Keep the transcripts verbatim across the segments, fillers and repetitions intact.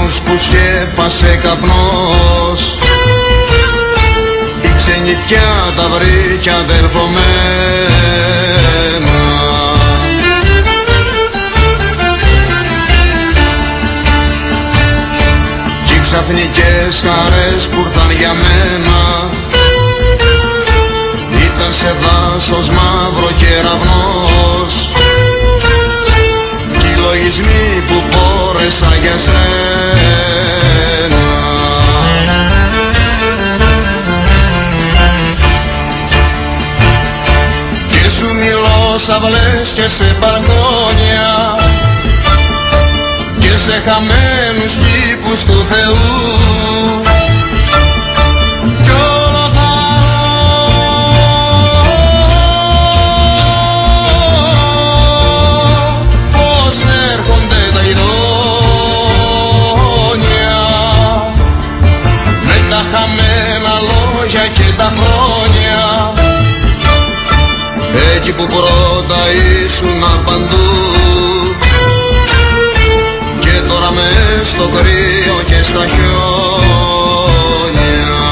ουρανούς που σκέπασε καπνός, η ξενιτιά τα βρήκε αδελφομένα, κι οι ξαφνικές χαρές που ήρθαν για μένα ήταν σε δάσος μαύρο κεραυνός, κι οι λογισμοί που πόρεσα για σένα. Και σου μιλώ σαυλές και σε μπαλκόνια και σε χαμένους κήπους του Θεού, κι όλο θα πως έρχονται τα ειδόνια με τα χαμένα λόγια και τα χρόνια, εκεί που πρώτα ήσουν παντού και τώρα μες στο κρύο και στα χιόνια.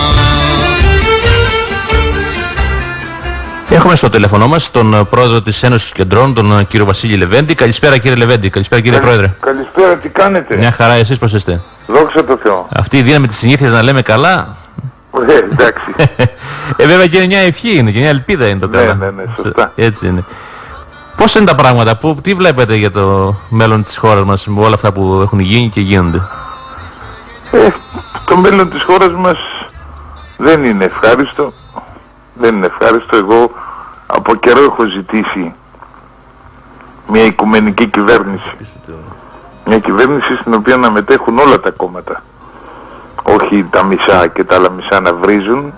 Έχουμε στο τηλέφωνο μας τον πρόεδρο της Ένωσης Κεντρών, τον κύριο Βασίλη Λεβέντη. Καλησπέρα κύριε Λεβέντη, καλησπέρα κύριε Καλη... Πρόεδρε. Καλησπέρα, τι κάνετε? Μια χαρά, εσείς πώς είστε? Δόξα τω Θεώ. Αυτή η δύναμη της συνήθειας να λέμε καλά. Ε, εντάξει. Ε, βέβαια και μια ευχή είναι και μια ελπίδα είναι το καλά. Ναι, ναι, ναι, σωστά. Έτσι είναι. Πώς είναι τα πράγματα, που, τι βλέπετε για το μέλλον της χώρας μας με όλα αυτά που έχουν γίνει και γίνονται? Ε, το μέλλον της χώρας μας δεν είναι ευχάριστο. Δεν είναι ευχάριστο. Εγώ από καιρό έχω ζητήσει μια οικουμενική κυβέρνηση. Μια κυβέρνηση στην οποία να μετέχουν όλα τα κόμματα. Όχι τα μισά και τα άλλα μισά να βρίζουν.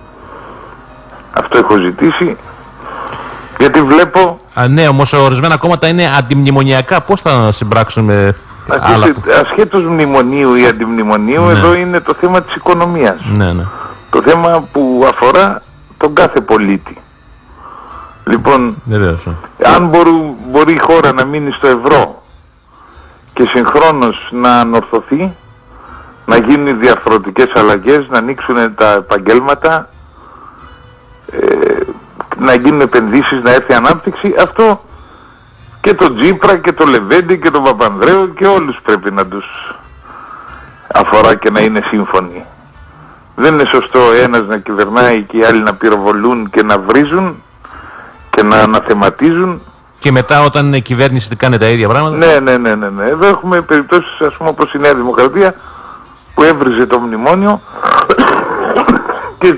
Αυτό έχω ζητήσει. Γιατί βλέπω... Α, ναι, όμως ορισμένα κόμματα είναι αντιμνημονιακά. Πώς θα συμπράξουν με άλλα... Ασχέτως μνημονίου ή αντιμνημονίου, ναι. Εδώ είναι το θέμα της οικονομίας. Ναι, ναι. Το θέμα που αφορά τον κάθε πολίτη. Λοιπόν, βεβαίως. Αν μπορού, μπορεί η χώρα να μείνει στο ευρώ και συγχρόνως να ανορθωθεί, να γίνουν διαρθρωτικές αλλαγές, να ανοίξουν τα επαγγέλματα, ε, να γίνουν επενδύσεις, να έρθει ανάπτυξη, αυτό και τον Τσίπρα και τον Λεβέντη και τον Παπανδρέου και όλους πρέπει να τους αφορά και να είναι σύμφωνοι. Δεν είναι σωστό ένας να κυβερνάει και οι άλλοι να πυροβολούν και να βρίζουν και να αναθεματίζουν. Και μετά όταν είναι κυβέρνηση κάνει τα ίδια πράγματα. Ναι, ναι, ναι, ναι, ναι. Εδώ έχουμε περιπτώσεις, ας πούμε, όπως η Νέα Δημοκρατία που έβριζε το μνημόνιο και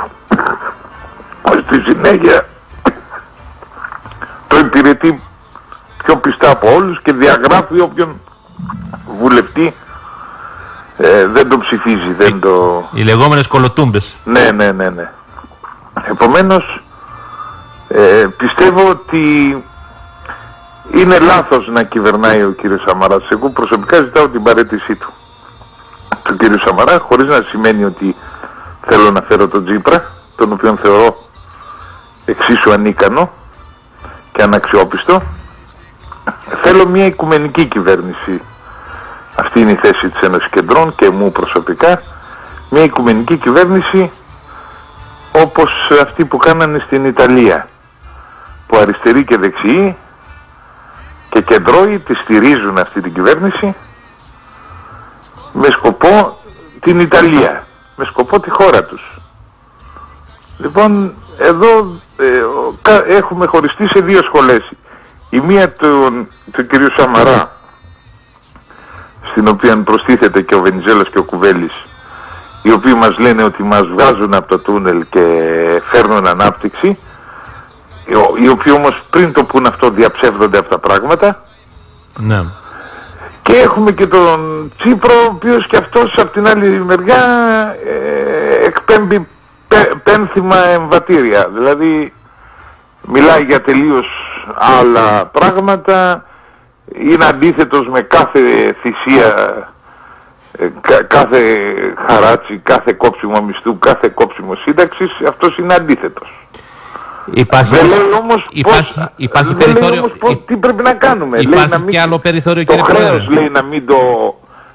στη συνέχεια το υπηρετεί πιο πιστά από όλους και διαγράφει όποιον βουλευτή ε, δεν το ψηφίζει, δεν το... Οι λεγόμενες κολοτούμπες. Ναι, ναι, ναι, ναι. Επομένως ε, πιστεύω ότι είναι λάθος να κυβερνάει ο κύριος Σαμαράς. Εγώ προσωπικά ζητάω την παραίτησή του του κύριου Σαμαρά, χωρίς να σημαίνει ότι θέλω να φέρω τον Τσίπρα, τον οποίον θεωρώ εξίσου ανίκανο και αναξιόπιστο. Θέλω μια οικουμενική κυβέρνηση. Αυτή είναι η θέση της Ένωσης Κεντρών και μου προσωπικά. Μια οικουμενική κυβέρνηση όπως αυτή που κάνανε στην Ιταλία, που αριστεροί και δεξιοί και κεντρώοι τη στηρίζουν αυτή την κυβέρνηση με σκοπό την Ιταλία, με σκοπό τη χώρα τους. Λοιπόν, εδώ ε, κα, έχουμε χωριστεί σε δύο σχολές. Η μία του, του κυρίου Σαμαρά, στην οποία προστίθεται και ο Βενιζέλος και ο Κουβέλης, οι οποίοι μας λένε ότι μας βγάζουν από το τούνελ και φέρνουν ανάπτυξη, οι οποίοι όμως πριν το πούν αυτό διαψεύδονται από τα πράγματα. Ναι. Και έχουμε και τον Τσίπρο, ο οποίος και αυτός από την άλλη μεριά ε, εκπέμπει πέ, πένθυμα εμβατήρια. Δηλαδή μιλάει για τελείως άλλα πράγματα, είναι αντίθετος με κάθε θυσία, ε, κα, κάθε χαράτσι, κάθε κόψιμο μισθού, κάθε κόψιμο σύνταξης, αυτός είναι αντίθετος. Υπάρχει, δεν λέει όμως υπάρχει, πώς, υπάρχει δεν περιθώριο, λέει όμως πώς, τι πρέπει να κάνουμε. Υπάρχει λέει να μην, και άλλο περιθώριο, το κύριε χρέος Πρόεδρε. λέει να μην το,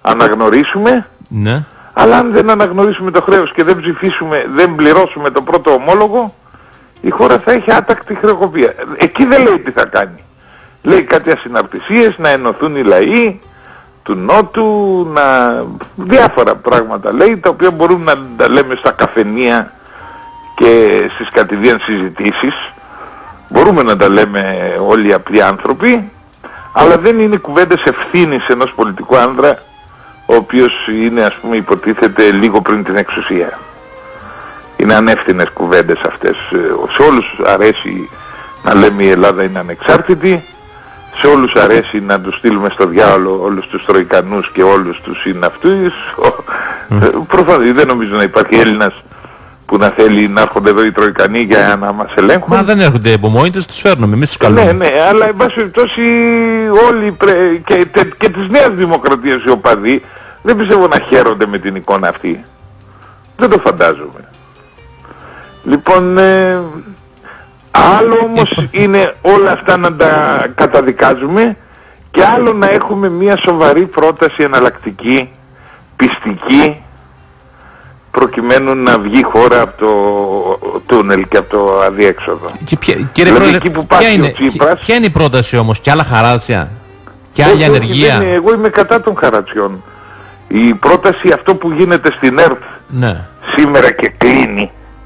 αναγνωρίσουμε, Ναι. αλλά αν δεν αναγνωρίσουμε το χρέος και δεν ψηφίσουμε, δεν πληρώσουμε το πρώτο ομόλογο, η χώρα θα έχει άτακτη χρεοκοπία. Εκεί δεν λέει τι θα κάνει. Λέει κάτι ασυναρτησίες, να ενωθούν οι λαοί του Νότου, να... διάφορα πράγματα λέει, τα οποία μπορούν να τα λέμε στα καφενεία και στις κατηδίαν συζητήσεις. Μπορούμε να τα λέμε όλοι οι απλοί άνθρωποι, αλλά δεν είναι κουβέντες ευθύνης ενός πολιτικού άνδρα, ο οποίος είναι, ας πούμε, υποτίθεται λίγο πριν την εξουσία. Είναι ανεύθυνες κουβέντες αυτές. Σε όλους αρέσει να λέμε η Ελλάδα είναι ανεξάρτητη, σε όλους αρέσει να τους στείλουμε στο διάολο όλους τους Τροικανούς και όλους τους είναι αυτούς. Mm. Προφανώς δεν νομίζω να υπάρχει Έλληνας που να θέλει να έρχονται εδώ οι Τροικανοί για να μας ελέγχουν. Μα δεν έρχονται από μόνοι τους, τους φέρνουμε, εμείς τους καλούμε. Ναι, ναι, αλλά εν πάση περιπτώσει όλοι πρέ... και, και, και της Νέας Δημοκρατίας οι οπαδοί δεν πιστεύω να χαίρονται με την εικόνα αυτή. Δεν το φαντάζομαι. Λοιπόν, ε, άλλο όμως είναι όλα αυτά να τα καταδικάζουμε και άλλο να έχουμε μια σοβαρή πρόταση εναλλακτική, πιστική, προκειμένου να βγει η χώρα από το τούνελ και από το αδιέξοδο. Και ποια, κύριε δηλαδή, Πρόεδρε, που ποια, είναι, Τσίπρας, ποια είναι η πρόταση όμως, και άλλα χαράτσια, και άλλη ανεργία? Είναι, εγώ είμαι κατά των χαρατσιών. Η πρόταση, αυτό που γίνεται στην ΕΡΤ ναι. σήμερα και κλείνει,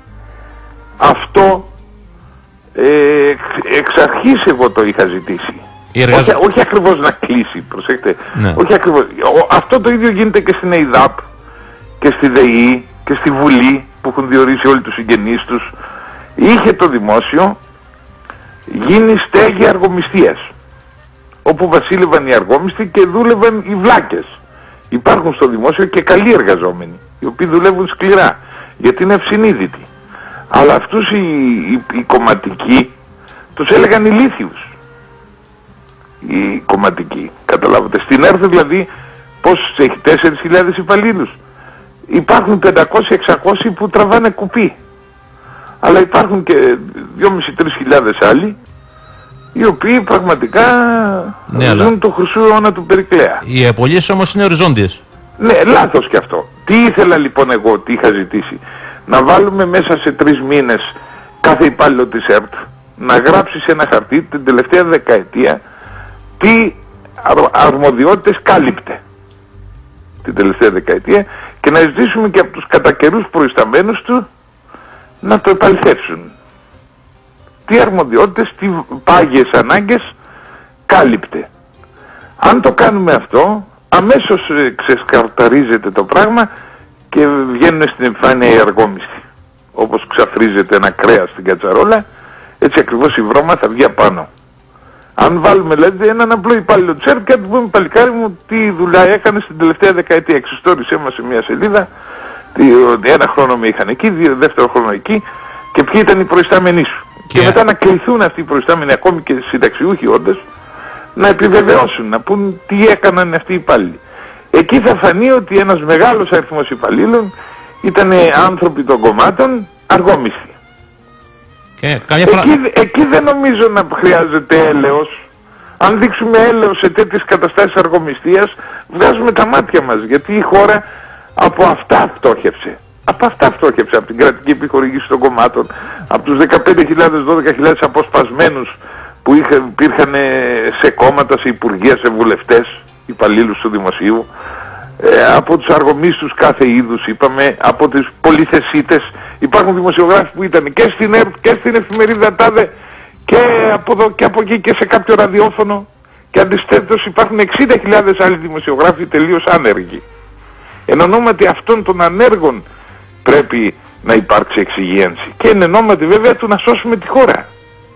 αυτό ε, εξ αρχής εγώ το είχα ζητήσει. Εργαζ... Όχι, όχι ακριβώς να κλείσει, προσέξτε. Ναι. Όχι ακριβώς. Ο, αυτό το ίδιο γίνεται και στην ΕΙΔΑΠ και στη ΔΕΗ και στη Βουλή που έχουν διορίσει όλοι τους συγγενείς τους. Είχε το δημόσιο γίνει στέγη αργομιστίας, όπου βασίλευαν οι αργόμιστοι και δούλευαν οι βλάκες. Υπάρχουν στο δημόσιο και καλοί εργαζόμενοι, οι οποίοι δουλεύουν σκληρά, γιατί είναι ευσυνείδητοι. Αλλά αυτούς οι, οι, οι κομματικοί τους έλεγαν ηλίθιους. Οι κομματικοί, καταλάβατε. Στην ΕΡΤ δηλαδή, πόσους έχει, τέσσερις χιλιάδες υπαλλήλους. Υπάρχουν πεντακόσιοι εξακόσιοι που τραβάνε κουπί. Αλλά υπάρχουν και δυόμισι με τρεις χιλιάδες άλλοι, οι οποίοι πραγματικά ναι, ζουν αλλά... το χρυσού αιώνα του Περικλέα. Οι απολύσεις όμως είναι οριζόντιες. Ναι, λάθος κι αυτό. Τι ήθελα λοιπόν εγώ, τι είχα ζητήσει? Να βάλουμε μέσα σε τρεις μήνες κάθε υπάλληλο της ΕΡΤ να γράψει σε ένα χαρτί την τελευταία δεκαετία τι αρμοδιότητες κάλυπτε την τελευταία δεκαετία και να ζητήσουμε και από τους κατά καιρούς προϊσταμένους του να το επαληθεύσουν. Τι αρμοδιότητες, τι πάγιες ανάγκες κάλυπτε. Αν το κάνουμε αυτό, αμέσως ε, ξεσκαρταρίζεται το πράγμα και βγαίνουν στην επιφάνεια οι αργόμιστοι. Όπως ξαφρίζεται ένα κρέας στην κατσαρόλα, έτσι ακριβώς η βρώμα θα βγει απάνω. Αν βάλουμε δηλαδή έναν απλό υπάλληλο της ΕΡΤ και να του πούμε, παλικάρι μου, τι δουλειά έκανε στην τελευταία δεκαετία, εξιστόρησέ μας σε μια σελίδα, τι, ένα χρόνο με είχαν εκεί, δύο, δεύτερο χρόνο εκεί και ποιοι ήταν οι προϊστάμενοι σου. Και, και μετά να κληθούν αυτοί οι προϊστάμενοι, ακόμη και συνταξιούχοι όντως, να επιβεβαιώσουν, να πούν τι έκαναν αυτοί οι υπάλληλοι. Εκεί θα φανεί ότι ένας μεγάλος αριθμός υπαλλήλων ήταν άνθρωποι των κομμάτων αργόμιστοι. Και καμιά φορά... εκεί, εκεί δεν νομίζω να χρειάζεται έλεος. Αν δείξουμε έλεος σε τέτοιες καταστάσεις αργομιστίας, βγάζουμε τα μάτια μας, γιατί η χώρα από αυτά φτώχευσε. Από αυτά φτώχευσε, από την κρατική επιχορηγήση των κομμάτων, από τους δεκαπέντε χιλιάδες με δώδεκα χιλιάδες αποσπασμένους που είχαν, υπήρχαν σε κόμματα, σε υπουργεία, σε βουλευτές, υπαλλήλους του δημοσίου, ε, από τους αργομίστους κάθε είδους είπαμε, από τις πολυθεσίτες. Υπάρχουν δημοσιογράφοι που ήταν και στην ΕΡΤ και στην εφημερίδα ΤΑΔΕ και από εδώ και από εκεί και σε κάποιο ραδιόφωνο, και αντιστοίχως υπάρχουν εξήντα χιλιάδες άλλοι δημοσιογράφοι τελείως άνεργοι. Εν ονόματι αυτών των ανέργων πρέπει να υπάρξει εξυγίανση και εν ονόματι βέβαια του να σώσουμε τη χώρα.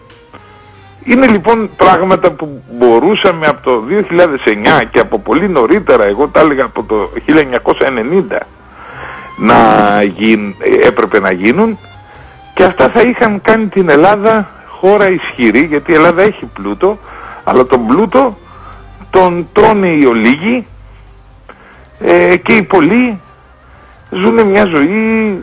Είναι λοιπόν πράγματα που μπορούσαμε από το δύο χιλιάδες εννιά και από πολύ νωρίτερα, εγώ τα έλεγα από το χίλια εννιακόσια ενενήντα, να γίν, έπρεπε να γίνουν, και αυτά θα είχαν κάνει την Ελλάδα χώρα ισχυρή, γιατί η Ελλάδα έχει πλούτο, αλλά τον πλούτο τον τρώνε οι ολίγοι ε, και οι πολλοί ζουν μια ζωή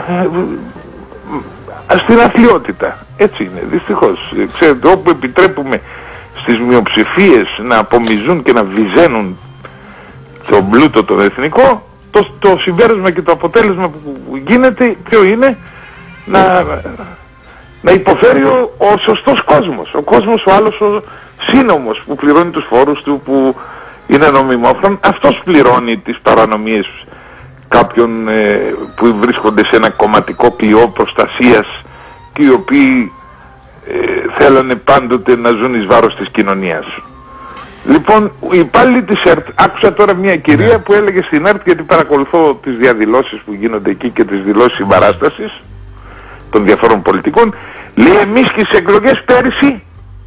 στην αθλιότητα. Έτσι είναι, δυστυχώς. Ξέρετε, όπου επιτρέπουμε στις μειοψηφίες να απομυζούν και να βυζένουν στον πλούτο τον εθνικό, το, το συμπέρασμα και το αποτέλεσμα που γίνεται ποιο είναι? Να, να υποφέρει ο, ο σωστός κόσμος, ο κόσμος ο άλλος ο σύνομος που πληρώνει τους φόρους του, που είναι νομιμόφρον, αυτός πληρώνει τις παρανομίες κάποιων ε, που βρίσκονται σε ένα κομματικό κλειό προστασίας και οι οποίοι ε, θέλανε πάντοτε να ζουν εις βάρος της κοινωνίας. Λοιπόν, οι υπάλληλοι της ΕΡΤ, άκουσα τώρα μια κυρία που έλεγε στην ΕΡΤ, γιατί παρακολουθώ τις διαδηλώσεις που γίνονται εκεί και τις δηλώσεις συμπαράστασης των διαφόρων πολιτικών, λέει εμείς και στις εκλογές πέρυσι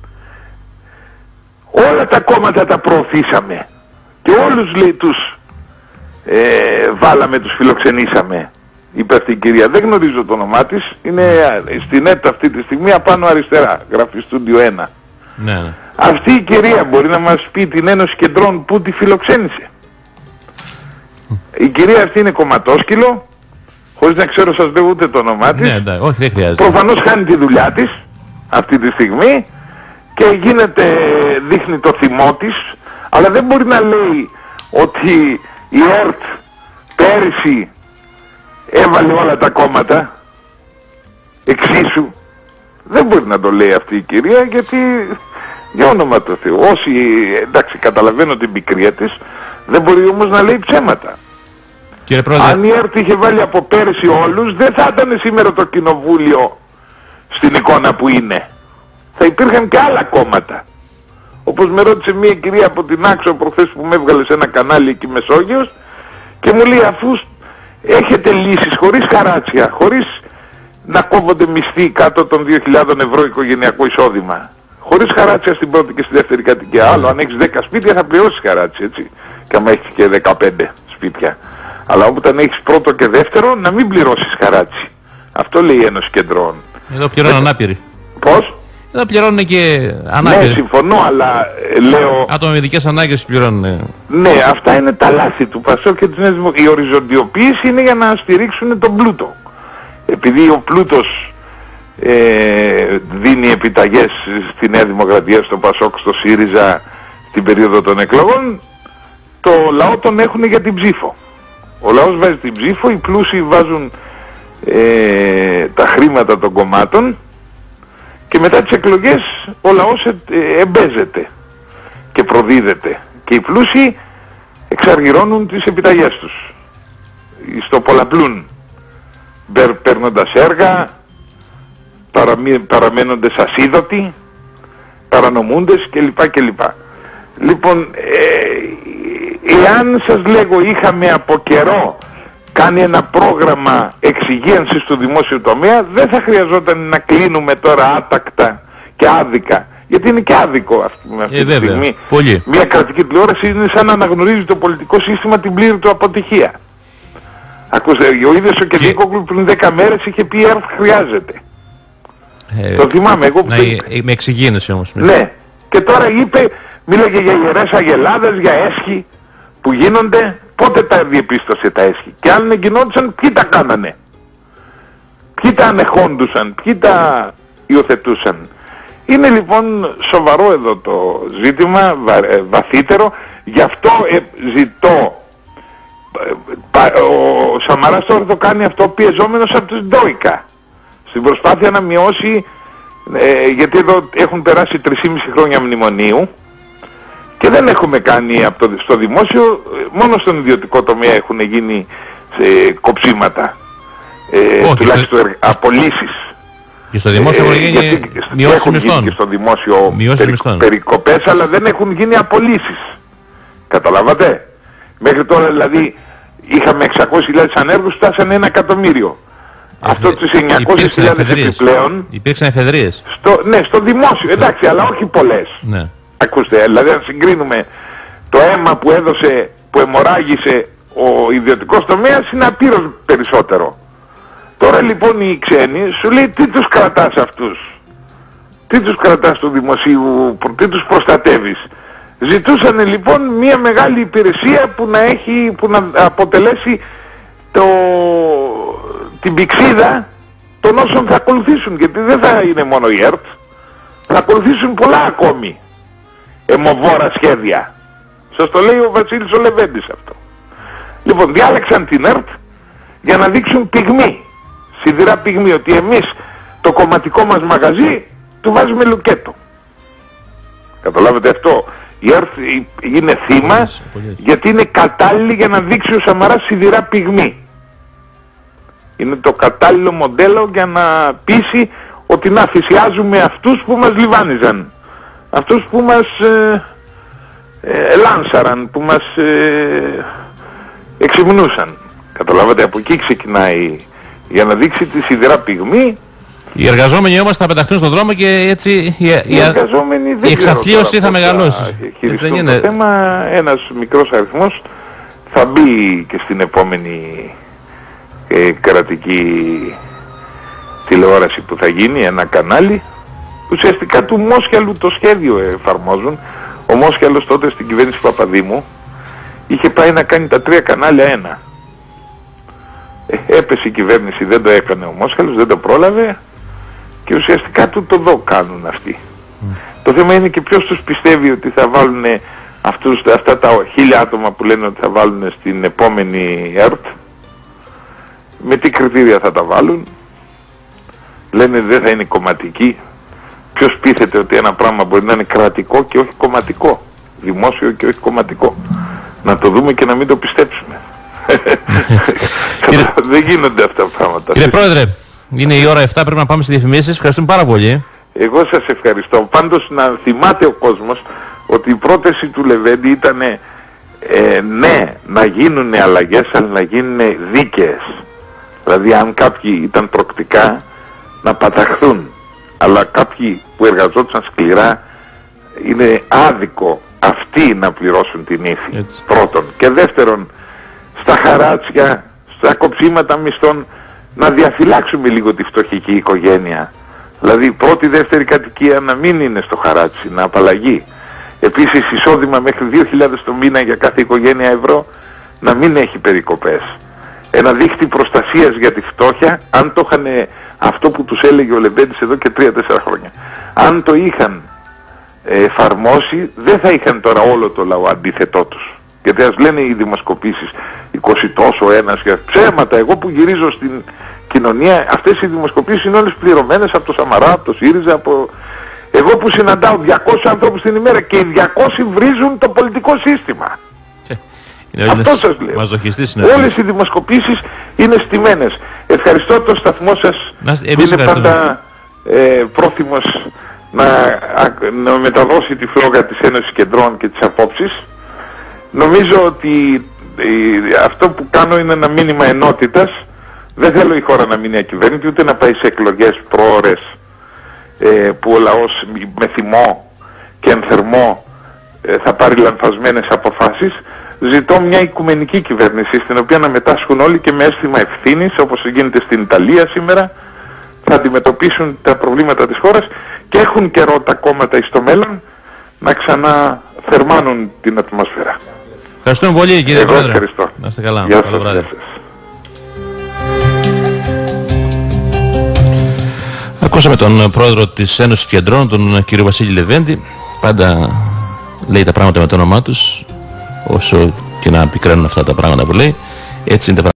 όλα τα κόμματα τα προωθήσαμε και όλους, λέει, τους ε, βάλαμε, τους φιλοξενήσαμε. Είπε αυτή η κυρία, δεν γνωρίζω το όνομά της, είναι στην ΕΡΤ αυτή τη στιγμή απάνω αριστερά, γράφει Στούντιο ένα. Ναι, ναι. Αυτή η κυρία μπορεί να μας πει την Ένωση Κεντρών που τη φιλοξένησε? Η κυρία αυτή είναι κομματόσκυλο, χωρίς να ξέρω, σας λέω ούτε το όνομά της. Ναι, ναι, όχι, δεν χρειάζεται. Προφανώς χάνει τη δουλειά της αυτή τη στιγμή και γίνεται, δείχνει το θυμό της, αλλά δεν μπορεί να λέει ότι η ΕΡΤ πέρυσι έβαλε όλα τα κόμματα εξίσου. Δεν μπορεί να το λέει αυτή η κυρία, γιατί για όνομα του Θεού, όσοι, εντάξει, καταλαβαίνω την πικρία της, δεν μπορεί όμως να λέει ψέματα. Κύριε Πρόεδρε, αν η ΕΡΤ είχε βάλει από πέρυσι όλους, δεν θα ήταν σήμερα το κοινοβούλιο στην εικόνα που είναι. Θα υπήρχαν και άλλα κόμματα. Όπως με ρώτησε μια κυρία από την Άξο προχθές που με έβγαλε σε ένα κανάλι εκεί Μεσόγειος και μου λέει, αφού έχετε λύσεις χωρίς χαράτσια, χωρίς να κόβονται μισθοί κάτω των δύο χιλιάδες ευρώ οικογενειακό εισόδημα, χωρίς χαράτσια στην πρώτη και στη δεύτερη κατοικία, άλλο αν έχεις δέκα σπίτια θα πληρώσεις χαράτσι, έτσι, και άμα έχεις και δεκαπέντε σπίτια. Αλλά όταν έχεις πρώτο και δεύτερο, να μην πληρώσεις χαράτσι. Αυτό λέει η Ένωση Κεντρών. εδώ πληρώνουν Με... ανάπηροι. Πώς? Εδώ πληρώνουν και ανάπηροι. Ναι, συμφωνώ, αλλά ε, λέω... Άτομα με ειδικές ανάγκες πληρώνουν. Ναι, αυτά είναι τα λάθη του Πασόκ και της Νέας Δημοκρατίας. Η οριζοντιοποίηση είναι για να στηρίξουν τον πλούτο. Επειδή ο πλούτος ε, δίνει επιταγές στη Νέα Δημοκρατία, στο Πασόκ, στο ΣΥΡΙΖΑ στην περίοδο των εκλογών, το λαό τον έχουν για την ψήφο. Ο λαός βάζει την ψήφο, οι πλούσιοι βάζουν ε, τα χρήματα των κομμάτων και μετά τις εκλογές ο λαός ε, ε, εμπέζεται και προδίδεται και οι πλούσιοι εξαργυρώνουν τις επιταγές τους. Στο πολλαπλούν, παίρνοντας έργα, παραμεί, παραμένοντες ασίδωτοι, παρανομούντες κλπ. κλπ. Λοιπόν, ε, εάν σας λέγω είχαμε από καιρό κάνει ένα πρόγραμμα εξυγίανσης του δημόσιου τομέα, δεν θα χρειαζόταν να κλείνουμε τώρα άτακτα και άδικα. Γιατί είναι και άδικο αυτή, αυτή ε, τη στιγμή. Πολύ. Μια κρατική τηλεόραση είναι σαν να αναγνωρίζει το πολιτικό σύστημα την πλήρη του αποτυχία. Ακούστε, ο ίδιος ο Κεδίκοκλου πριν δέκα μέρες είχε πει ΕΡΤ χρειάζεται. Ε, το θυμάμαι εγώ που... Να, το... Με εξυγίανση όμως. Ναι. Και τώρα είπε, μίλαγε για ιερές αγελάδες, για έσχη που γίνονται. Πότε τα διεπίστωσε τα έσχη? Και αν γινόντουσαν, ποιοι τα κάνανε? Ποιοι τα ανεχόντουσαν? Ποιοι τα υιοθετούσαν? Είναι λοιπόν σοβαρό εδώ το ζήτημα, βα, βαθύτερο. Γι' αυτό ε, ζητώ, ο Σαμαράς τώρα το κάνει αυτό πιεζόμενος από τους Ντόικα, στην προσπάθεια να μειώσει, ε, γιατί εδώ έχουν περάσει τρεισήμισι χρόνια μνημονίου και δεν έχουμε κάνει από το, στο δημόσιο, μόνο στον ιδιωτικό τομέα έχουν γίνει ε, κοψίματα, ε, Όχι, τουλάχιστον στο... απολύσεις. Και στο δημόσιο έχουν γίνει ε, μειώσεις μισθών. Και στο δημόσιο περι, περικοπές, αλλά δεν έχουν γίνει απολύσεις. Καταλάβατε? Μέχρι τώρα δηλαδή είχαμε εξακόσιες χιλιάδες ανέργους, φτάσανε ένα εκατομμύριο. Εφε... Αυτό τις εννιακόσιες χιλιάδες επιπλέον... Υπήρξαν εφεδρείες. Στο, ναι, στο δημόσιο, εντάξει, αλλά όχι πολλές. Ναι. Ακούστε, δηλαδή αν συγκρίνουμε το αίμα που έδωσε, που αιμορράγησε ο ιδιωτικός τομέας, είναι απείρως περισσότερο. Τώρα λοιπόν οι ξένοι σου λέει τι τους κρατάς αυτούς, τι τους κρατάς του δημοσίου, τι τους προστατεύεις. Ζητούσαν λοιπόν μια μεγάλη υπηρεσία που να έχει, που να αποτελέσει το, την πηξίδα των όσων θα ακολουθήσουν, γιατί δεν θα είναι μόνο η ΕΡΤ, θα ακολουθήσουν πολλά ακόμη αιμοβόρα σχέδια Σας το λέει ο Βασίλης ο Λεβέντης αυτό. Λοιπόν, διάλεξαν την ΕΡΤ για να δείξουν πυγμή, σιδηρά πυγμή, ότι εμείς το κομματικό μας μαγαζί του βάζουμε λουκέτο. Καταλάβετε αυτό. Η ΕΡΤ είναι θύμα γιατί είναι κατάλληλη για να δείξει ο Σαμαράς σιδηρά πυγμή. Είναι το κατάλληλο μοντέλο για να πείσει ότι να θυσιάζουμε αυτούς που μας λιβάνιζαν. Αυτούς που μας ε, ε, λάνσαραν, που μας ε, εξυμνούσαν. Καταλάβατε, από εκεί ξεκινάει για να δείξει τη σιδηρά πυγμή. Οι εργαζόμενοι όμως θα πεταχτούν στον δρόμο και έτσι η, η, οι εργαζόμενοι δεν η εξαθλίωση θα μεγαλώσει. Χειριστούν το θέμα, ένας μικρός αριθμός θα μπει και στην επόμενη ε, κρατική τηλεόραση που θα γίνει, ένα κανάλι. Ουσιαστικά του Μόσχιαλου το σχέδιο εφαρμόζουν. Ο Μόσχιαλος τότε στην κυβέρνηση Παπαδήμου είχε πάει να κάνει τα τρία κανάλια ένα. Ε, έπεσε η κυβέρνηση, δεν το έκανε ο Μόσχιαλος, δεν το πρόλαβε και ουσιαστικά του το δω κάνουν αυτοί. Mm. Το θέμα είναι και ποιος τους πιστεύει ότι θα βάλουν αυτούς, αυτά τα χίλια άτομα που λένε ότι θα βάλουν στην επόμενη ΕΡΤ, με τι κριτήρια θα τα βάλουν. Λένε δεν θα είναι κομματική. Ποιος πείθεται ότι ένα πράγμα μπορεί να είναι κρατικό και όχι κομματικό, δημόσιο και όχι κομματικό? Να το δούμε και να μην το πιστέψουμε. Δεν γίνονται αυτά τα πράγματα. Κύριε Πρόεδρε, είναι η ώρα επτά, πρέπει να πάμε στις διαφημίσεις. Ευχαριστούμε πάρα πολύ. Εγώ σας ευχαριστώ. Πάντως να θυμάται ο κόσμος ότι η πρόταση του Λεβέντη ήταν ε, ναι, να γίνουν αλλαγές, αλλά να γίνουν δίκαιες. Δηλαδή αν κάποιοι ήταν προκτικά να παταχθούν, αλλά κάποιοι που εργαζόντουσαν σκληρά είναι άδικο αυτοί να πληρώσουν την ύφη. Έτσι. Πρώτον. Και δεύτερον, στα χαράτσια, στα κοψίματα μισθών να διαφυλάξουμε λίγο τη φτωχική οικογένεια. Δηλαδή πρώτη, δεύτερη κατοικία να μην είναι στο χαράτσι, να απαλλαγεί. Επίσης εισόδημα μέχρι δύο χιλιάδες το μήνα για κάθε οικογένεια ευρώ να μην έχει περικοπές. Ένα δίχτυ προστασίας για τη φτώχεια, αν το είχαν αυτό που τους έλεγε ο Λεβέντης εδώ και τρία τέσσερα χρόνια, αν το είχαν εφαρμόσει δεν θα είχαν τώρα όλο το λαό αντίθετό τους. Γιατί ας λένε οι δημοσκοπήσεις είκοσι τόσο ένας για ψέματα. Εγώ που γυρίζω στην κοινωνία, αυτές οι δημοσκοπήσεις είναι όλες πληρωμένες από το Σαμαρά, από το ΣΥΡΙΖΑ, από... Εγώ που συναντάω διακόσιους ανθρώπους την ημέρα και οι διακόσιοι βρίζουν το πολιτικό σύστημα. Είναι αυτό σας λέω. Όλες οι δημοσκοπήσεις είναι στημένες. Ευχαριστώ το σταθμό σας. Να, είναι πάντα ε, πρόθυμος να, να μεταδώσει τη φλόγα της Ένωσης Κεντρών και της απόψεις. Νομίζω ότι ε, αυτό που κάνω είναι ένα μήνυμα ενότητας. Δεν θέλω η χώρα να μείνει ακυβέρνητη, ούτε να πάει σε εκλογές προώρες ε, που ο λαός με θυμό και ενθερμό ε, θα πάρει λανθασμένες αποφάσεις. Ζητώ μια οικουμενική κυβέρνηση στην οποία να μετάσχουν όλοι και με αίσθημα ευθύνης, όπως γίνεται στην Ιταλία σήμερα, θα αντιμετωπίσουν τα προβλήματα της χώρας και έχουν καιρό τα κόμματα εις το μέλλον να ξαναθερμάνουν την ατμόσφαιρα. Ευχαριστούμε πολύ κύριε Εγώ Πρόεδρε. Ευχαριστώ. Να είστε καλά. Γεια Καλό σας, βράδυ. γεια σας. Ακούσαμε τον πρόεδρο της Ένωσης Κεντρών, τον κύριο Βασίλη Λεβέντη. Πάντα λέει τα πράγματα με το όνομά τους, όσο και να πικραίνουν αυτά τα πράγματα που λέει. Έτσι είναι τα πράγματα.